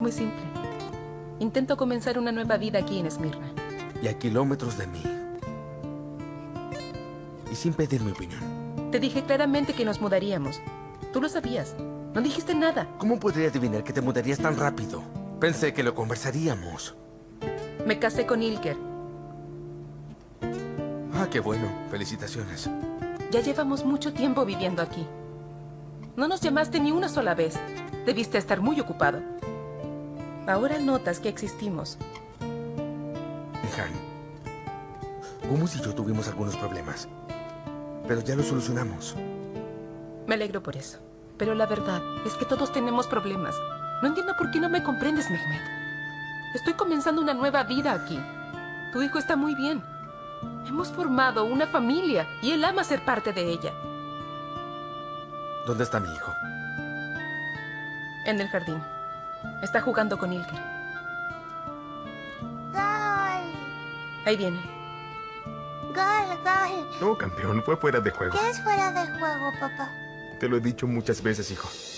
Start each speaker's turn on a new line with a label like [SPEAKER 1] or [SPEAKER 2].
[SPEAKER 1] Muy simple. Intento comenzar una nueva vida aquí en Esmirna.
[SPEAKER 2] Y a kilómetros de mí. Y sin pedir mi opinión.
[SPEAKER 1] Te dije claramente que nos mudaríamos. Tú lo sabías. No dijiste nada.
[SPEAKER 2] ¿Cómo podría adivinar que te mudarías tan rápido? Pensé que lo conversaríamos.
[SPEAKER 1] Me casé con Ilker.
[SPEAKER 2] Ah, qué bueno. Felicitaciones.
[SPEAKER 1] Ya llevamos mucho tiempo viviendo aquí. No nos llamaste ni una sola vez. Debiste estar muy ocupado. Ahora notas que existimos.
[SPEAKER 2] Han, Gumus y yo tuvimos algunos problemas. Pero ya los solucionamos.
[SPEAKER 1] Me alegro por eso. Pero la verdad es que todos tenemos problemas. No entiendo por qué no me comprendes, Mehmet. Estoy comenzando una nueva vida aquí. Tu hijo está muy bien. Hemos formado una familia y él ama ser parte de ella.
[SPEAKER 2] ¿Dónde está mi hijo?
[SPEAKER 1] En el jardín. Está jugando con Ilker.
[SPEAKER 3] Gol.
[SPEAKER 1] Ahí viene.
[SPEAKER 3] Gol.
[SPEAKER 4] No, campeón, fue fuera de juego.
[SPEAKER 3] ¿Qué es fuera de juego, papá?
[SPEAKER 4] Te lo he dicho muchas veces, hijo.